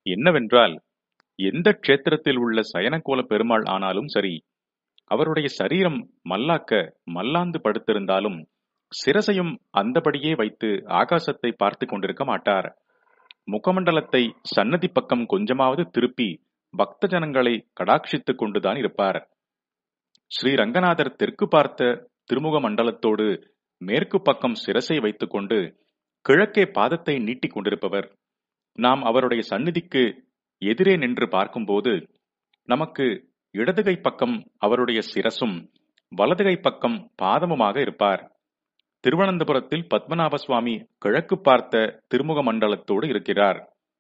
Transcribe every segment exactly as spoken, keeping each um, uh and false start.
என்னவென்றால், எந்த க்ஷேத்திரத்தில் உள்ள சயனகோல பெருமாள் ஆனாலும் சரி, அவருடைய சரீரம் மல்லாக்க மல்லாந்து படுத்திருந்தாலும் சிரசையும் அந்தபடியே வைத்து ஆகாசத்தை பார்த்து கொண்டிருக்க மாட்டார். முகமண்டலத்தை சன்னதி பக்கம் கொஞ்சமாவது திருப்பி பக்த ஜனங்களை கடாட்சித்துக் கொண்டுதான் இருப்பார். ஸ்ரீ ரங்கநாதர் தெற்கு பார்த்த திருமுக மண்டலத்தோடு மேற்கு பக்கம் சிரசை வைத்துக் கொண்டு கிழக்கே பாதத்தை நீட்டிக் கொண்டிருப்பவர். நாம் அவருடைய சந்நிதிக்கு எதிரே நின்று பார்க்கும்போது நமக்கு இடதுகை பக்கம் அவருடைய சிரசும் வலதுகை பக்கம் பாதமுமாக இருப்பார். திருவனந்தபுரத்தில் பத்மநாப சுவாமி கிழக்கு பார்த்த திருமுக மண்டலத்தோடு இருக்கிறார்.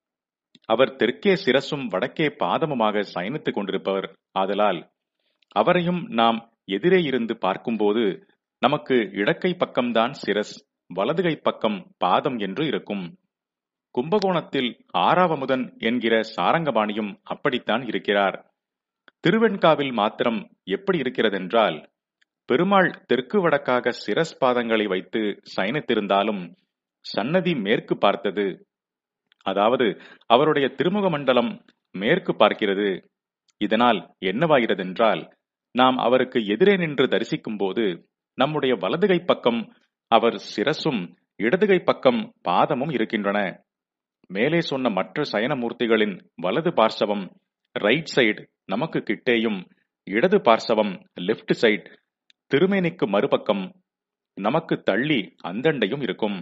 அவர் தெற்கே சிரசும் வடக்கே பாதமுமாக சயனித்துக் கொண்டிருப்பவர். ஆதலால் அவரையும் நாம் எதிரே இருந்து பார்க்கும்போது நமக்கு இடக்கை பக்கம்தான் சிரஸ், வலதுகை பக்கம் பாதம் என்று இருக்கும். கும்பகோணத்தில் ஆறாவமுதன் என்கிற சாரங்கபாணியும் அப்படித்தான் இருக்கிறார். திருவெண்காவில் மாத்திரம் எப்படி இருக்கிறதென்றால், பெருமாள் தெற்கு வடக்காக சிரஸ் பாதங்களை வைத்து சயனித்திருந்தாலும் சன்னதி மேற்கு பார்த்தது. அதாவது அவருடைய திருமுக மண்டலம் மேற்கு பார்க்கிறது. இதனால் என்னவாகிறதென்றால், நாம் அவருக்கு எதிரே நின்று தரிசிக்கும் போது நம்முடைய வலதுகை பக்கம் அவர் சிரசும் இடதுகை பக்கம் பாதமும் இருக்கின்றன. மேலே சொன்ன மற்ற சயனமூர்த்திகளின் வலது பார்சவம் ரைட் சைடு நமக்கு கிட்டேயும், இடது பார்சவம் லெப்ட் சைடு திருமேனிக்கு மறுபக்கம் நமக்கு தள்ளி அந்தண்டையும் இருக்கும்.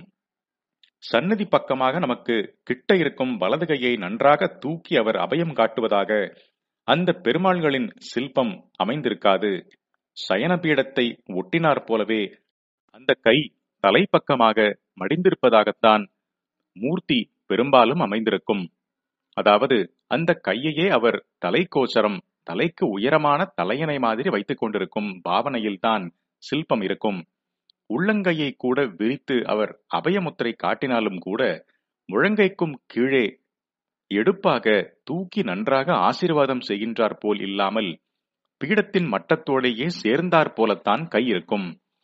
சன்னதி பக்கமாக நமக்கு கிட்ட இருக்கும் வலது கையை நன்றாக தூக்கி அவர் அபயம் காட்டுவதாக அந்த பெருமாள்களின் சில்பம் அமைந்திருக்காது. சயன பீடத்தை ஒட்டினார் போலவே அந்த கை தலைப்பக்கமாக மடிந்திருப்பதாகத்தான் மூர்த்தி பெரும்பாலும் அமைந்திருக்கும். அதாவது அந்த கையையே அவர் தலைக்கோச்சரம், தலைக்கு உயரமான தலையணை மாதிரி வைத்துக் கொண்டிருக்கும் பாவனையில்தான் சில்பம் இருக்கும். உள்ளங்கையை கூட விரித்து அவர் அபயமுத்திரை காட்டினாலும் கூட முழங்கைக்கும் கீழே எடுப்பாக தூக்கி நன்றாக ஆசீர்வாதம் செய்கின்றார் போல் இல்லாமல் பீடத்தின் மட்டத்தோடையே சேர்ந்தார் போலத்தான் கை இருக்கும்.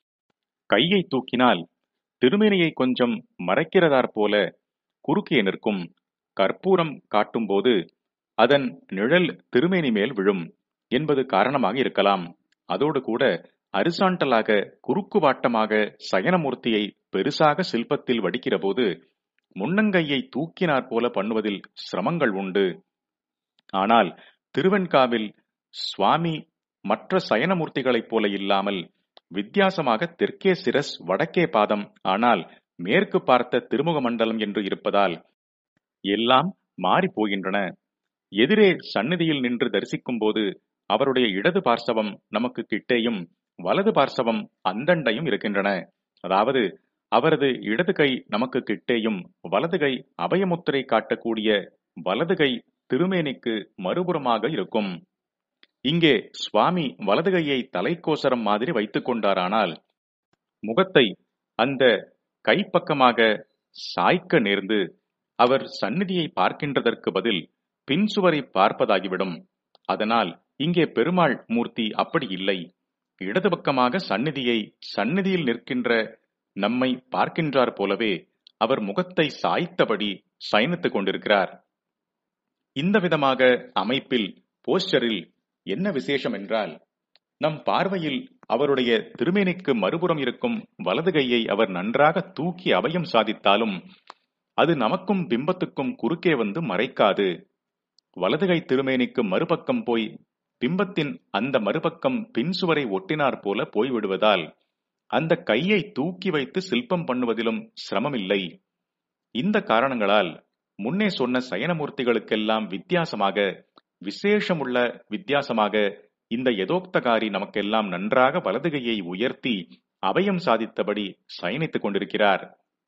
கையை தூக்கினால் திருமேனியை கொஞ்சம் மறைக்கிறதார் போல குறுக்கே நிற்கும். கற்பூரம் காட்டும் போது அதன் நிழல் திருமேனி மேல் விழும் என்பது காரணமாக இருக்கலாம். அதோடு கூட அரிசாண்டலாக குறுக்கு வாட்டமாக சயனமூர்த்தியை பெருசாக சில்பத்தில் வடிக்கிற போது முன்னங்கையை தூக்கினார் போல பண்ணுவதில் சிரமங்கள் உண்டு. ஆனால் திருவெண்காவில் சுவாமி மற்ற சயனமூர்த்திகளைப் போல இல்லாமல் வித்தியாசமாக தெற்கே சிரஸ் வடக்கே பாதம், ஆனால் மேற்கு பார்த்த திருமுக மண்டலம் என்று இருப்பதால் எல்லாம் மாறி போகின்றன. எதிரே சந்நிதியில் நின்று தரிசிக்கும் போது அவருடைய இடது பார்சவம் நமக்கு கிட்டேயும் வலது பார்சவம் அந்தண்டையும் இருக்கின்றன. அதாவது அவரது இடது கை நமக்கு கிட்டேயும் வலது கை அபயமுத்திரை காட்டக்கூடிய வலது கை திருமேனிக்கு மறுபுறமாக இருக்கும். இங்கே சுவாமி வலது கையை தலைக்கோசரம் மாதிரி வைத்துக் கொண்டாரானால் முகத்தை அந்த கைப்பக்கமாக சாய்க்க நேர்ந்து அவர் சந்நிதியை பார்க்கின்றதற்கு பதில் பின்சுவரை பார்ப்பதாகிவிடும். அதனால் இங்கே பெருமாள் மூர்த்தி அப்படி இல்லை. இடது பக்கமாக சந்நிதியை சந்நிதியில் நிற்கின்ற நம்மை பார்க்கின்றார் போலவே அவர் முகத்தை சாய்த்தபடி சயனித்துக் கொண்டிருக்கிறார். இந்த விதமாக அமைப்பில் போஸ்டரில் என்ன விசேஷம் என்றால், நம் பார்வையில் அவருடைய திருமேனிக்கு மறுபுறம் இருக்கும் வலது கையை அவர் நன்றாக தூக்கி அபயம் சாதித்தாலும் அது நமக்கும் பிம்பத்துக்கும் குறுக்கே வந்து மறைக்காது. வலதுகை திருமேனிக்கு மறுபக்கம் போய் பிம்பத்தின் அந்த மறுபக்கம் பின்சுவரை ஒட்டினார் போல போய்விடுவதால் அந்த கையை தூக்கி வைத்து சில்பம் பண்ணுவதிலும் சிரமமில்லை. இந்த காரணங்களால் முன்னே சொன்ன சயனமூர்த்திகளுக்கெல்லாம் வித்தியாசமாக, விசேஷமுள்ள வித்தியாசமாக இந்த யதோக்தகாரி நமக்கெல்லாம் நன்றாக வலதுகையை உயர்த்தி அபயம் சாதித்தபடி சயனித்துக் கொண்டிருக்கிறார்.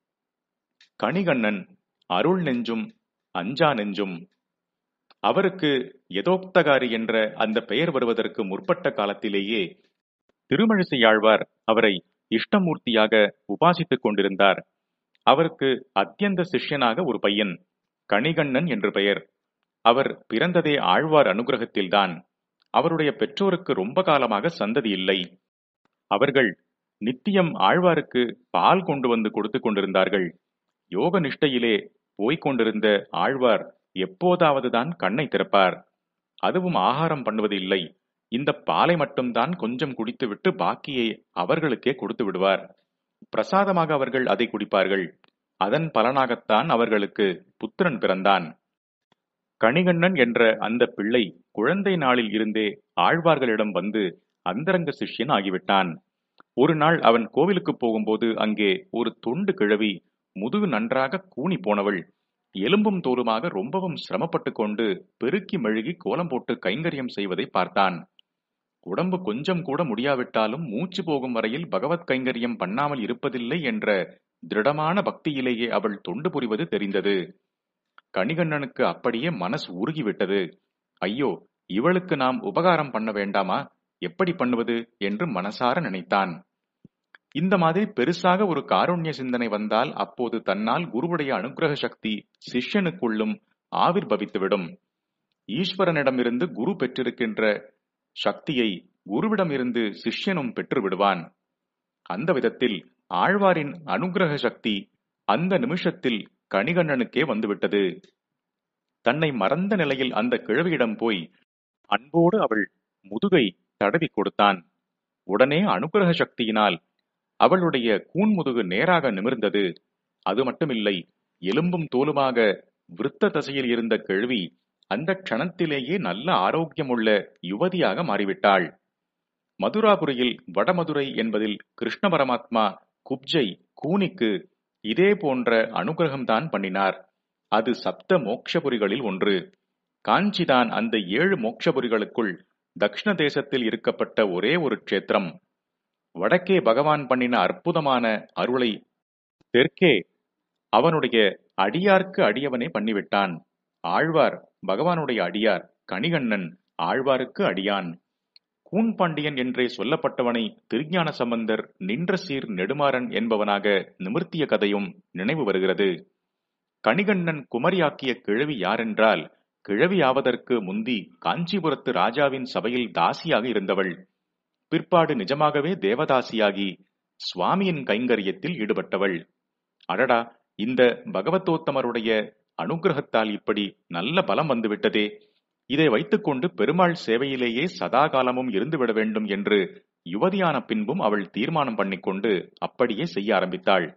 கணிகண்ணன் அருள் நெஞ்சும் அஞ்சா நெஞ்சும். அவருக்கு யதோக்தகாரி என்ற அந்த பெயர் வருவதற்கு முற்பட்ட காலத்திலேயே திருமழிசையாழ்வார் அவரை இஷ்டமூர்த்தியாக உபாசித்துக் கொண்டிருந்தார். அவருக்கு அத்தியந்த சிஷ்யனாக ஒரு பையன், கணிகண்ணன் என்று பெயர். அவர் பிறந்ததே ஆழ்வார் அனுகிரகத்தில்தான். அவருடைய பெற்றோருக்கு ரொம்ப காலமாக சந்ததி இல்லை. அவர்கள் நித்தியம் ஆழ்வாருக்கு பால் கொண்டு வந்து கொடுத்து கொண்டிருந்தார்கள். யோக நிஷ்டையிலே போய்கொண்டிருந்த ஆழ்வார் எப்போதாவதுதான் கண்ணை திறப்பார். அதுவும் ஆகாரம் பண்ணுவது இல்லை. இந்த பாலை மட்டும்தான் கொஞ்சம் குடித்துவிட்டு பாக்கியை அவர்களுக்கே கொடுத்து விடுவார். பிரசாதமாக அவர்கள் அதை குடிப்பார்கள். அதன் பலனாகத்தான் அவர்களுக்கு புத்திரன் பிறந்தான். கணிகண்ணன் என்ற அந்த பிள்ளை குழந்தை நாளில் இருந்தே ஆழ்வார்களிடம் வந்து அந்தரங்க சிஷ்யன் ஆகிவிட்டான். ஒரு நாள் அவன் கோவிலுக்கு போகும்போது அங்கே ஒரு தொண்டு கிழவி, முதுகு நன்றாக கூனி போனவள், எலும்பும் தோலுமாக ரொம்பவும் சிரமப்பட்டு கொண்டு பெருக்கி மெழுகி கோலம் போட்டு கைங்கரியம் செய்வதை பார்த்தான். உடம்பு கொஞ்சம் கூட முடியாவிட்டாலும் மூச்சு போகும் வரையில் பகவத் கைங்கரியம் பண்ணாமல் இருப்பதில்லை என்ற திருடமான பக்தியிலேயே அவள் தொண்டு புரிவது தெரிந்தது. கணிகண்ணனுக்கு அப்படியே மனசு உருகிவிட்டது. ஐயோ, இவளுக்கு நாம் உபகாரம் பண்ண வேண்டாமா? எப்படி பண்ணுவது என்று மனசார நினைத்தான். இந்த மாதிரி பெருசாக ஒரு காருண்ய சிந்தனை வந்தால் அப்போது தன்னால் குருவுடைய அனுக்கிரக சக்தி சிஷ்யனுக்குள்ளும் ஆவிர்பவித்துவிடும். ஈஸ்வரனிடமிருந்து குரு பெற்றிருக்கின்ற சக்தியை குருவிடமிருந்து சிஷ்யனும் பெற்று விடுவான். அந்த விதத்தில் ஆழ்வாரின் அனுக்கிரக சக்தி அந்த நிமிஷத்தில் கணிகண்ணனுக்கே வந்துவிட்டது. தன்னை மறந்த நிலையில் அந்த கிழவியிடம் போய் அன்போடு அவள் முதுகை தடவி கொடுத்தான். உடனே அனுக்கிரக சக்தியினால் அவளுடைய கூன்முதுகு நேராக நிமிர்ந்தது. அது மட்டுமில்லை, எலும்பும் தோலுமாக விருத்த தசையில் இருந்த கிழவி அந்த க்ஷணத்திலேயே நல்ல ஆரோக்கியமுள்ள யுவதியாக மாறிவிட்டாள். மதுராபுரியில் வடமதுரை என்பதில் கிருஷ்ண பரமாத்மா குப்ஜை கூனிக்கு இதே போன்ற அனுகிரகம்தான் பண்ணினார். அது சப்த மோக்ஷபுரிகளில் ஒன்று. காஞ்சிதான் அந்த ஏழு மோக்ஷபுரிகளுக்குள் தக்ஷண தேசத்தில் இருக்கப்பட்ட ஒரே ஒரு க்ஷேத்திரம். வடக்கே பகவான் பண்ணின அற்புதமான அருளை தெற்கே அவனுடைய அடியார்க்கு அடியவனே பண்ணிவிட்டான். ஆழ்வார் பகவானுடைய அடியார், கணிகண்ணன் ஆழ்வாருக்கு அடியான். கூன் பாண்டியன் என்றே சொல்லப்பட்டவனை திருஞான சம்பந்தர் நின்ற சீர் நெடுமாறன் என்பவனாக நிமிர்த்திய கதையும் நினைவு வருகிறது. கணிகண்ணன் குமரியாக்கிய கிழவி யாரென்றால், கிழவி ஆவதற்கு முந்தி காஞ்சிபுரத்து ராஜாவின் சபையில் தாசியாக இருந்தவள். பிற்பாடு நிஜமாகவே தேவதாசியாகி சுவாமியின் கைங்கரியத்தில் ஈடுபட்டவள். அடடா, இந்த பகவத்தோத்தமருடைய அனுகிரகத்தால் இப்படி நல்ல பலம் வந்துவிட்டதே, இதை வைத்துக்கொண்டு பெருமாள் சேவையிலேயே சதாகாலமும் இருந்துவிட வேண்டும் என்று யுவதியான பின்பும் அவள் தீர்மானம் பண்ணிக்கொண்டு அப்படியே செய்ய ஆரம்பித்தாள்.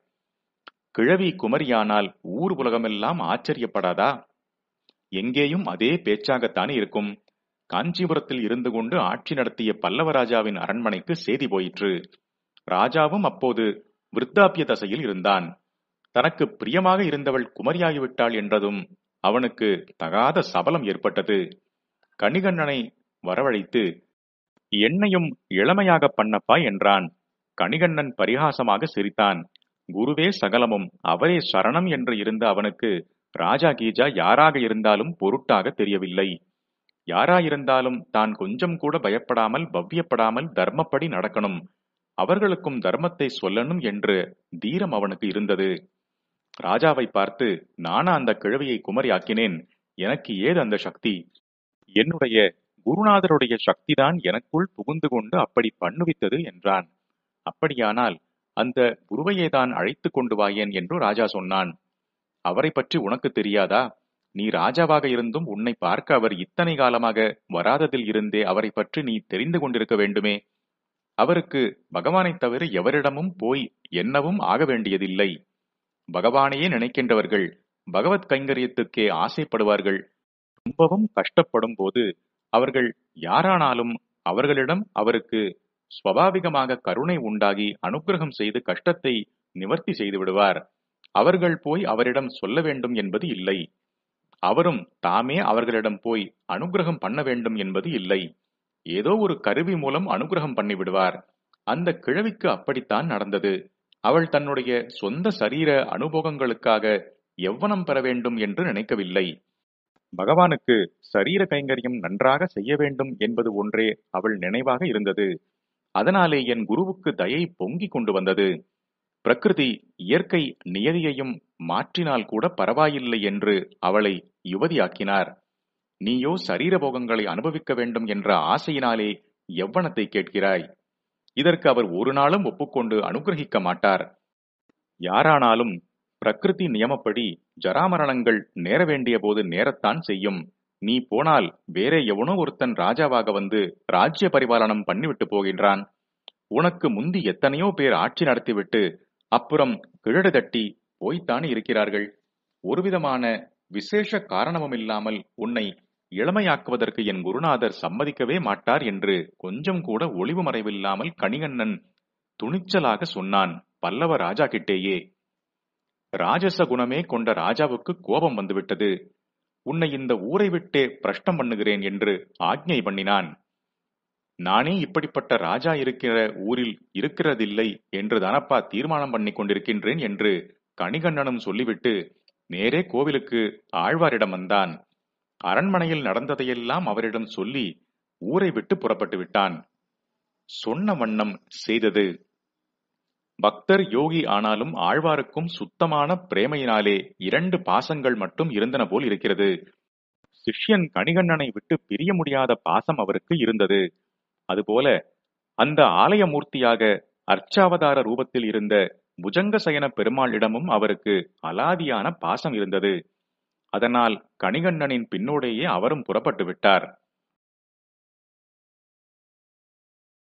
கிழவி குமரியானால் ஊர் உலகமெல்லாம் ஆச்சரியப்படாதா? எங்கேயும் அதே பேச்சாகத்தானே இருக்கும். காஞ்சிபுரத்தில் இருந்து கொண்டு ஆட்சி நடத்திய பல்லவராஜாவின் அரண்மனைக்கு செய்தி போயிற்று. ராஜாவும் அப்போது விருத்தாப்பிய தசையில் இருந்தான். தனக்கு பிரியமாக இருந்தவள் குமரியாகிவிட்டாள் என்றதும் அவனுக்கு தகாத சபலம் ஏற்பட்டது. கணிகண்ணனை வரவழைத்து என்னையும் இளமையாக பண்ணப்பா என்றான். கணிகண்ணன் பரிகாசமாக சிரித்தான். குருவே சகலமும், அவரே சரணம் என்று இருந்த அவனுக்கு ராஜா கீஜா யாராக இருந்தாலும் பொருட்டாக தெரியவில்லை. யாராயிருந்தாலும் தான் கொஞ்சம் கூட பயப்படாமல் பவ்யப்படாமல் தர்மப்படி நடக்கணும், அவர்களுக்கும் தர்மத்தை சொல்லணும் என்று தீரம் அவனுக்கு இருந்தது. ராஜாவை பார்த்து, நானா அந்த கிழவியை குமரியாக்கினேன், எனக்கு ஏது அந்த சக்தி? என்னுடைய குருநாதருடைய சக்திதான் எனக்குள் புகுந்து கொண்டு அப்படி பண்ணுவித்தது என்றான். அப்படியானால் அந்த குருவையேதான் அழைத்து கொண்டு வாயேன் என்று ராஜா சொன்னான். அவரை பற்றி உனக்கு தெரியாதா? நீ ராஜாவாக இருந்தும் உன்னை பார்க்க அவர் இத்தனை காலமாக வராததில் இருந்தே அவரை பற்றி நீ தெரிந்து கொண்டிருக்க வேண்டுமே. அவருக்கு பகவானைத் தவிர எவரிடமும் போய் என்னவும் ஆக வேண்டியதில்லை. பகவானையே நினைக்கின்றவர்கள் பகவத் கைங்கரியத்துக்கே ஆசைப்படுவார்கள். ரொம்பவும் கஷ்டப்படும் போது அவர்கள் யாரானாலும் அவர்களிடம் அவருக்கு ஸ்வாபாவிகமாக கருணை உண்டாகி அனுக்கிரகம் செய்து கஷ்டத்தை நிவர்த்தி செய்து விடுவார். அவர்கள் போய் அவரிடம் சொல்ல வேண்டும் என்பது இல்லை. அவரும் தாமே அவர்களிடம் போய் அனுக்கிரகம் பண்ண வேண்டும் என்பது இல்லை. ஏதோ ஒரு கருவி மூலம் அனுக்கிரகம் பண்ணி விடுவார். அந்த கிழவிக்கு அப்படித்தான் நடந்தது. அவள் தன்னுடைய சொந்த சரீர அனுபவங்களுக்காக எவ்வனம் பெற வேண்டும் என்று நினைக்கவில்லை. பகவானுக்கு சரீர கைங்கரியம் நன்றாக செய்ய வேண்டும் என்பது ஒன்றே அவள் நினைவாக இருந்தது. அதனாலே என் குருவுக்கு தயை பொங்கி கொண்டு வந்தது. பிரகிருதி இயற்கை நியதியையும் மாற்றினால் கூட பரவாயில்லை என்று அவளை யுவதியாக்கினார். நீயோ சரீர போகங்களை அனுபவிக்க வேண்டும் என்ற ஆசையினாலே எவ்வனத்தை கேட்கிறாய். இதற்கு அவர் ஒரு நாளும் ஒப்புக்கொண்டு அனுகிரகிக்க மாட்டார். யாரானாலும் பிரகிருதி நியமப்படி ஜராமரணங்கள் நேர வேண்டிய போது நேரத்தான் செய்யும். நீ போனால் வேற எவனோ ஒருத்தன் ராஜாவாக வந்து ராஜ்ய பரிபாலனம் பண்ணிவிட்டு போகின்றான். உனக்கு முந்தி எத்தனையோ பேர் ஆட்சி நடத்திவிட்டு அப்புறம் கிழடு தட்டி போய்த்தான் இருக்கிறார்கள். ஒருவிதமான விசேஷ காரணமுமில்லாமல் உன்னை இளமையாக்குவதற்கு என் குருநாதர் சம்மதிக்கவே மாட்டார் என்று கொஞ்சம் கூட ஒளிவு மறைவில்லாமல் கணிகண்ணன் துணிச்சலாக சொன்னான் பல்லவ ராஜா கிட்டேயே. ராஜச குணமே கொண்ட ராஜாவுக்கு கோபம் வந்துவிட்டது. உன்னை இந்த ஊரை விட்டே பிரஷ்டம் பண்ணுகிறேன் என்று ஆக்ஞை பண்ணினான். நானே இப்படிப்பட்ட ராஜா இருக்கிற ஊரில் இருக்கிறதில்லை என்று தானப்பா தீர்மானம் பண்ணி கொண்டிருக்கின்றேன் என்று கணிகண்ணனும் சொல்லிவிட்டு நேரே கோவிலுக்கு ஆழ்வாரிடம் வந்தான். அரண்மனையில் நடந்ததையெல்லாம் அவரிடம் சொல்லி ஊரை விட்டு புறப்பட்டு விட்டான். சொன்ன வண்ணம் செய்தது. பக்தர் யோகி ஆனாலும் ஆழ்வாருக்கும் சுத்தமான பிரேமையினாலே இரண்டு பாசங்கள் மட்டும் இருந்தன போல் இருக்கிறது. சிஷ்யன் கணிகண்ணனை விட்டு பிரிய முடியாத பாசம் அவருக்கு இருந்தது. அதுபோல அந்த ஆலய மூர்த்தியாக அர்ச்சாவதார ரூபத்தில் இருந்த புஜங்கசயன பெருமாளிடமும் அவருக்கு அலாதியான பாசம் இருந்தது. அதனால் கணிகண்ணனின் பின்னோடேயே அவரும் புறப்பட்டு விட்டார்.